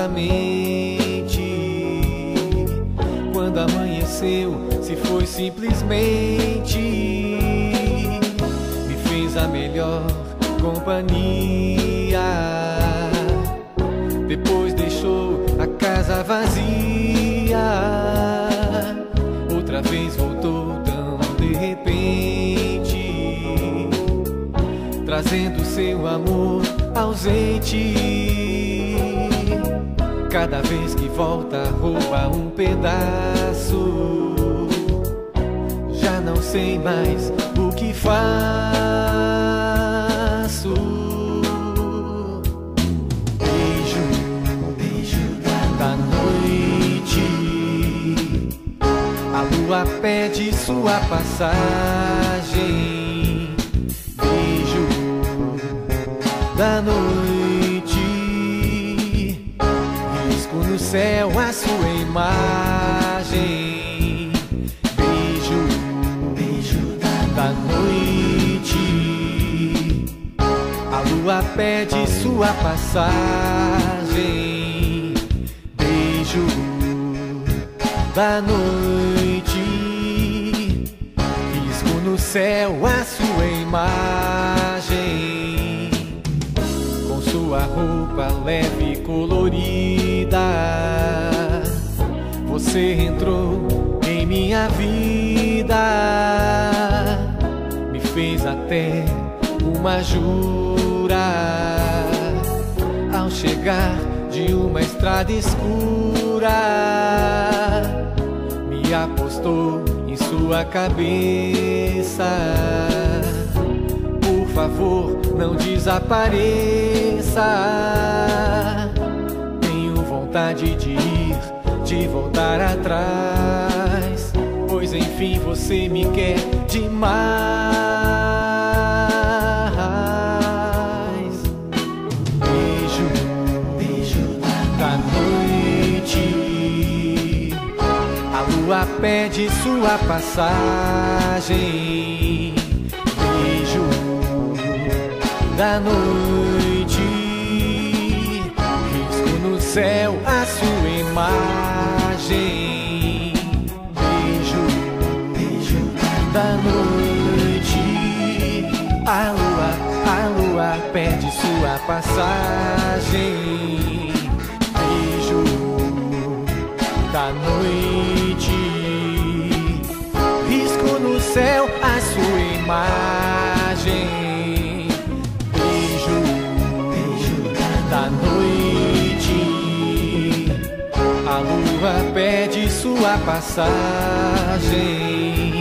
novamente. Quando amanheceu, se foi simplesmente, me fez a melhor companhia. Depois deixou a casa vazia, outra vez voltou tão de repente, trazendo seu amor ausente. Cada vez que volta rouba um pedaço, já não sei mais o que faço. A lua pede sua passagem. Beijo da noite, risco no céu a sua imagem. Beijo da noite, a lua pede sua passagem. Beijo da noite, risco no céu a sua imagem. Com sua roupa leve e colorida, você entrou em minha vida, me fez até uma jura. Ao chegar de uma estrada escura, me apostou em sua cabeça. Por favor, não desapareça. Tenho vontade de ir, de voltar atrás, pois enfim você me quer demais. Beijo da noite, a lua pede sua passagem. Beijo da noite, risco no céu a sua imagem. Beijo da noite, a lua pede sua passagem. Beijo da noite, risco no céu a sua imagem. Beijo da noite, a lua pede sua passagem.